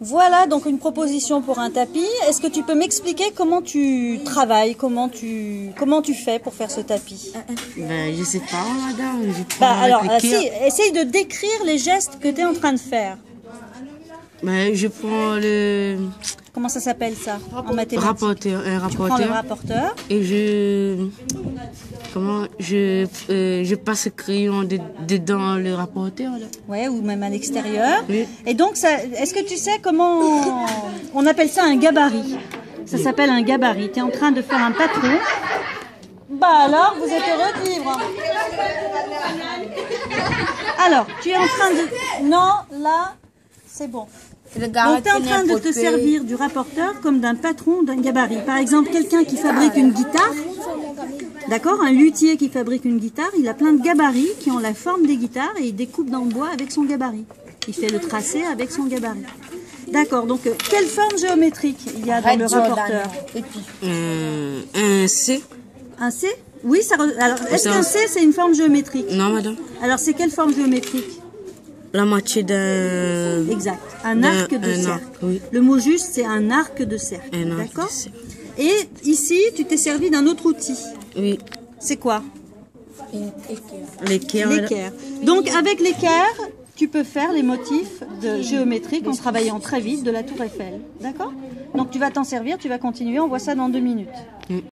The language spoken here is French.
Voilà donc une proposition pour un tapis. Est-ce que tu peux m'expliquer comment tu travailles, comment tu fais pour faire ce tapis? Ben, je sais pas, madame. Je prends Alors, avec les essaye de décrire les gestes que tu es en train de faire. Ben, je prends le Comment ça s'appelle ça en mathématiques? rapporteur, un Tu prends rapporteur. le rapporteur. Et je passe le crayon dedans le rapporteur là. Ouais, ou même à l'extérieur. Oui. Et donc, est-ce que tu sais comment on appelle ça un gabarit? Ça s'appelle un gabarit. Tu es en train de faire un patron. Bah alors, vous êtes heureux de vivre. Alors, tu es en train de... Non, là, c'est bon. Donc, tu es en train de te servir du rapporteur comme d'un patron d'un gabarit. Par exemple, quelqu'un qui fabrique une guitare, d'accord, un luthier qui fabrique une guitare, il a plein de gabarits qui ont la forme des guitares et il découpe dans le bois avec son gabarit. Il fait le tracé avec son gabarit. D'accord, donc quelle forme géométrique il y a dans le rapporteur? Un C. Un C? Oui, alors est-ce qu'un C c'est une forme géométrique? Non, madame. Alors c'est quelle forme géométrique? La moitié d'un... Exact, un arc de cercle. Arc, oui. Le mot juste c'est un arc de cercle. Un arc D'accord. de cercle. Et ici, tu t'es servi d'un autre outil. Oui. C'est quoi? L'équerre. L'équerre. Donc avec l'équerre, tu peux faire les motifs géométriques en travaillant très vite de la tour Eiffel. D'accord? Donc tu vas t'en servir, tu vas continuer, on voit ça dans 2 minutes.